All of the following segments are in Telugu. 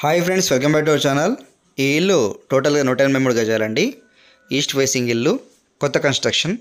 Hi friends, welcome back to our channel. ఈ ఇల్లు టోటల్గా 183 గజాలండి. ఈస్ట్ ఫేసింగ్ ఇల్లు, కొత్త కన్స్ట్రక్షన్.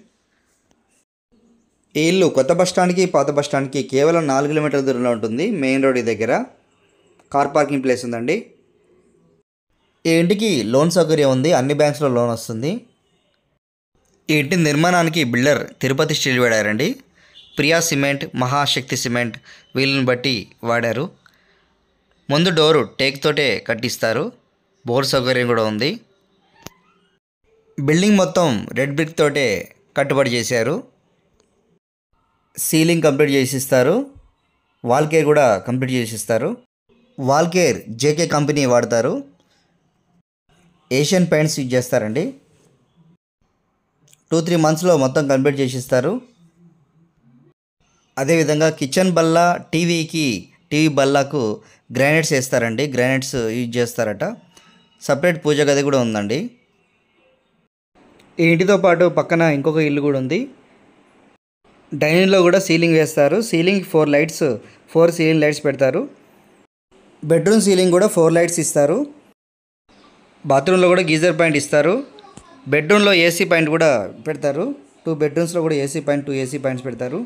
ఈ ఇల్లు కొత్త బస్టాండ్కి పాత బస్టాండ్కి కేవలం 4 కిలోమీటర్ల దూరంలో ఉంటుంది. మెయిన్ రోడ్ దగ్గర కార్ పార్కింగ్ ప్లేస్ ఉందండి. ఈ ఇంటికి లోన్ సౌకర్యం ఉంది, అన్ని బ్యాంక్స్లో లోన్ వస్తుంది. ఈ ఇంటి నిర్మాణానికి బిల్డర్ తిరుపతి స్టీల్ వాడారండి. ప్రియా సిమెంట్, మహాశక్తి సిమెంట్ వీళ్ళని బట్టి వాడారు. ముందు డోరు టేక్ తోటే కట్టిస్తారు. బోర్ సౌకర్యం కూడా ఉంది. బిల్డింగ్ మొత్తం రెడ్ బ్రిక్ తోటే కట్టుబడి చేశారు. సీలింగ్ కంప్లీట్ చేసిస్తారు. వాల్ కేర్ కూడా కంప్లీట్ చేసిస్తారు. వాల్ కేర్ జేకే కంపెనీ వాడతారు. ఏషియన్ పెయింట్స్ యూజ్ చేస్తారండి. 2-3 మంత్స్లో మొత్తం కంప్లీట్ చేసిస్తారు. అదేవిధంగా కిచెన్ బల్ల, టీవీ బల్లకు గ్రానైట్స్ వేస్తారండి. గ్రానైట్స్ యూజ్ చేస్తారట. సపరేట్ పూజ గది కూడా ఉందండి. ఈ ఇంటితో పాటు పక్కన ఇంకొక ఇల్లు కూడా ఉంది. డైనింగ్లో కూడా సీలింగ్ వేస్తారు. సీలింగ్ 4 సీలింగ్ లైట్స్ పెడతారు. బెడ్రూమ్ సీలింగ్ కూడా 4 లైట్స్ ఇస్తారు. బాత్రూంలో కూడా గీజర్ పాయింట్ ఇస్తారు. బెడ్రూమ్లో ఏసీ పాయింట్ కూడా పెడతారు. 2 బెడ్రూమ్స్లో కూడా ఏసీ పాయింట్, 2 ఏసీ పాయింట్స్ పెడతారు.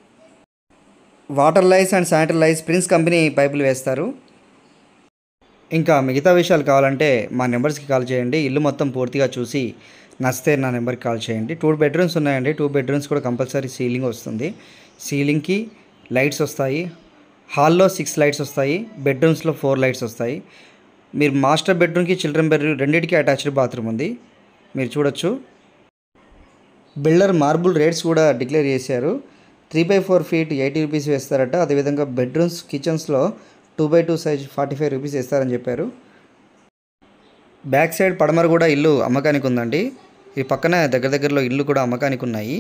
Water lines and sanitary lines Prince company పైపులు వేస్తారు. ఇంకా మిగతా విషయాలు కావాలంటే మా నెంబర్స్కి కాల్ చేయండి. ఇల్లు మొత్తం పూర్తిగా చూసి నచ్చితే నా నెంబర్కి కాల్ చేయండి. 2 బెడ్రూమ్స్ ఉన్నాయండి. 2 బెడ్రూమ్స్ కూడా కంపల్సరీ సీలింగ్ వస్తుంది. సీలింగ్కి లైట్స్ వస్తాయి. హాల్లో 6 లైట్స్ వస్తాయి. బెడ్రూమ్స్లో 4 లైట్స్ వస్తాయి. మీరు మాస్టర్ బెడ్రూమ్కి చిల్డ్రన్ బెడ్రూమ్ రెండింటికి అటాచ్డ్ బాత్రూమ్ ఉంది, మీరు చూడొచ్చు. బిల్డర్ మార్బుల్ రేట్స్ కూడా డిక్లేర్ చేశారు. 3/4 ఫీట్ 80 రూపీస్ వేస్తారట. అదేవిధంగా బెడ్రూమ్స్, కిచెన్స్లో 2/2 సైజ్ 45 రూపీస్ వేస్తారని చెప్పారు. బ్యాక్ సైడ్ పడమర కూడా ఇల్లు అమ్మకానికి ఉందండి. ఈ పక్కన దగ్గరలో ఇల్లు కూడా అమ్మకానికి ఉన్నాయి.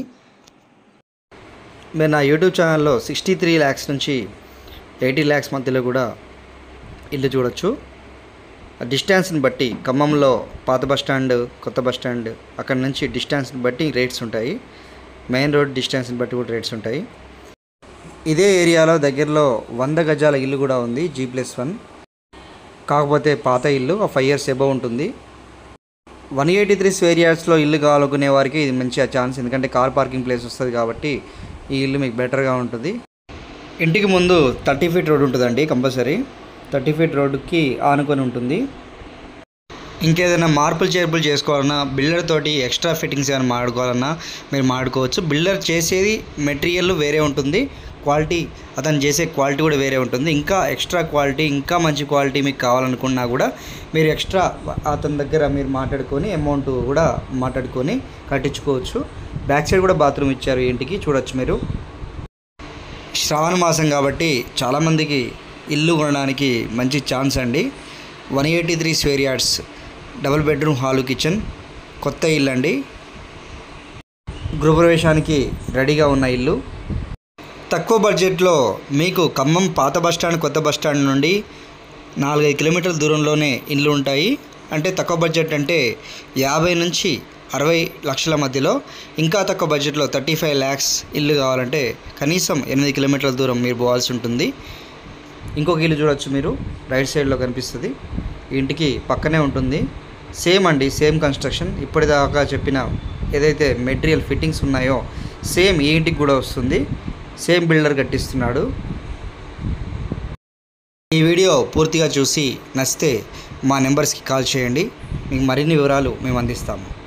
మీరు నా యూట్యూబ్ ఛానల్లో 63 lakhs నుంచి 80 lakhs మధ్యలో కూడా ఇల్లు చూడొచ్చు. డిస్టెన్స్ని బట్టి ఖమ్మంలో పాత బస్టాండ్, కొత్త బస్టాండ్ అక్కడ నుంచి డిస్టెన్స్ని బట్టి రేట్స్ ఉంటాయి. మెయిన్ రోడ్ డిస్టెన్స్ని బట్టి కూడా రేట్స్ ఉంటాయి. ఇదే ఏరియాలో దగ్గరలో 100 గజాల ఇల్లు కూడా ఉంది, G+1. కాకపోతే పాత ఇల్లు 5 years అబవ్ ఉంటుంది. 183 స్క్వేర్ యార్డ్స్లో ఇల్లు కావాలనుకునే వారికి ఇది మంచి ఛాన్స్. ఎందుకంటే కార్ పార్కింగ్ ప్లేస్ వస్తుంది కాబట్టి ఈ ఇల్లు మీకు బెటర్గా ఉంటుంది. ఇంటికి ముందు 30 feet రోడ్ ఉంటుందండి. కంపల్సరీ 30 feet రోడ్డుకి ఆనుకొని ఉంటుంది. ఇంకేదైనా మార్పులు చేర్పులు చేసుకోవాలన్నా, బిల్డర్ తోటి ఎక్స్ట్రా ఫిట్టింగ్స్ ఏమైనా మాడుకోవాలన్నా మీరు మాడుకోవచ్చు. బిల్డర్ చేసేది మెటీరియల్ వేరే ఉంటుంది, క్వాలిటీ అతను చేసే క్వాలిటీ కూడా వేరే ఉంటుంది. ఇంకా ఎక్స్ట్రా క్వాలిటీ, ఇంకా మంచి క్వాలిటీ మీకు కావాలనుకున్నా కూడా మీరు ఎక్స్ట్రా అతని దగ్గర మీరు మాట్లాడుకొని అమౌంట్ కూడా మాట్లాడుకొని కట్టించుకోవచ్చు. బ్యాక్ సైడ్ కూడా బాత్రూమ్ ఇచ్చారు ఈ ఇంటికి, చూడొచ్చు మీరు. శ్రావణ మాసం కాబట్టి చాలామందికి ఇల్లు కొనడానికి మంచి ఛాన్స్ అండి. 183 square yards, double bedroom, hall, kitchen, కొత్త ఇల్లు అండి. గృహప్రవేశానికి రెడీగా ఉన్న ఇల్లు. తక్కువ బడ్జెట్లో మీకు ఖమ్మం పాత బస్టాండ్, కొత్త బస్టాండ్ నుండి 4-5 కిలోమీటర్ల దూరంలోనే ఇల్లు ఉంటాయి. అంటే తక్కువ బడ్జెట్ అంటే 50 నుంచి 60 లక్షల మధ్యలో. ఇంకా తక్కువ బడ్జెట్లో 35 lakhs ఇల్లు కావాలంటే కనీసం 8 కిలోమీటర్ల దూరం మీరు పోవాల్సి ఉంటుంది. ఇంకొక ఇల్లు చూడొచ్చు మీరు, రైట్ సైడ్లో కనిపిస్తుంది. ఇంటికి పక్కనే ఉంటుంది. సేమ్ అండి, సేమ్ కన్స్ట్రక్షన్. ఇప్పటిదాకా చెప్పిన ఏదైతే మెటీరియల్ ఫిట్టింగ్స్ ఉన్నాయో సేమ్ ఈ ఇంటికి కూడా వస్తుంది. సేమ్ బిల్డర్ కట్టిస్తున్నాడు. ఈ వీడియో పూర్తిగా చూసి నచ్చితే మా నెంబర్స్కి కాల్ చేయండి. మీకు మరిన్ని వివరాలు మేము అందిస్తాము.